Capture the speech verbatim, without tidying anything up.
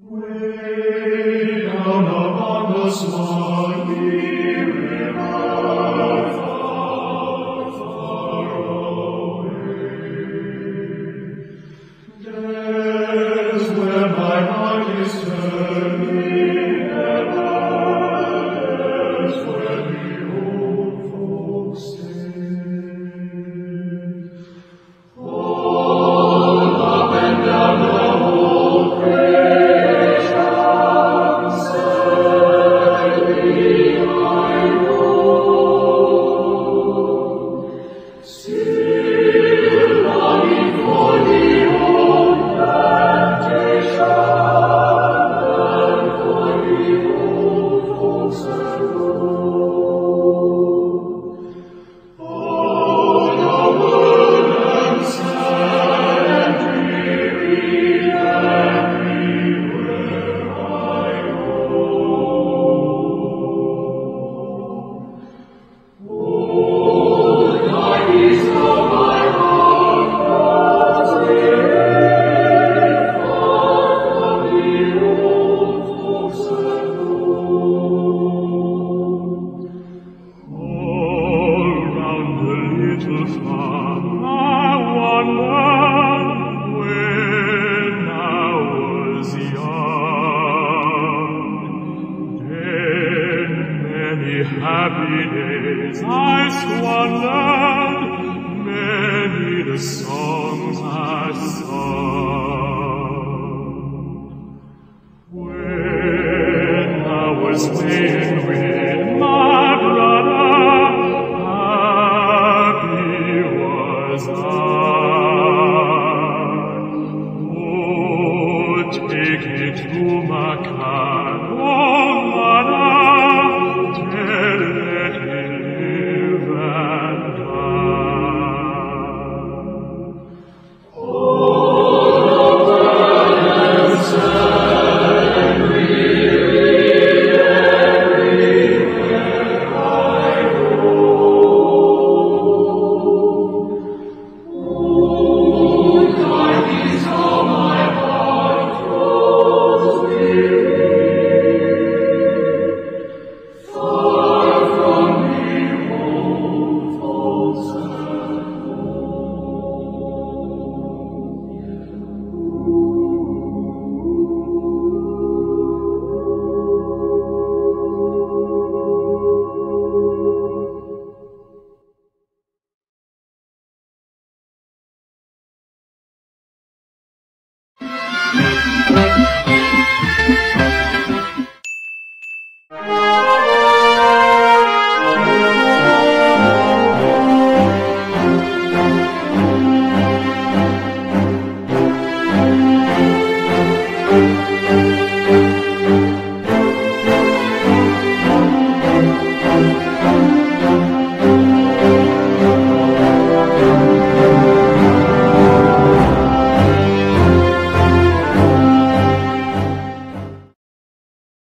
Way down among the swampy river, far, far away. There's where my heart is turning ever, there's where the old folks stay. All up and down the whole creation, sadly I roam, still longing for the old plantation and for the old folks at home. Oh, the world and sad and dreary everywhere I roam. Oh, night is though my heart grows weary, far from the old folks at home. All round the little farm I wandered when I was young. Then many happy days I squandered, many the songs I sung. When I was playing with my brother, happy was I. Oh, take me to my car, oh mother, tell let me live and die. Oh, the world and sad and weary everywhere I roam. Oh, night is how my heart grows weary, far from the old folks at home. Thank you.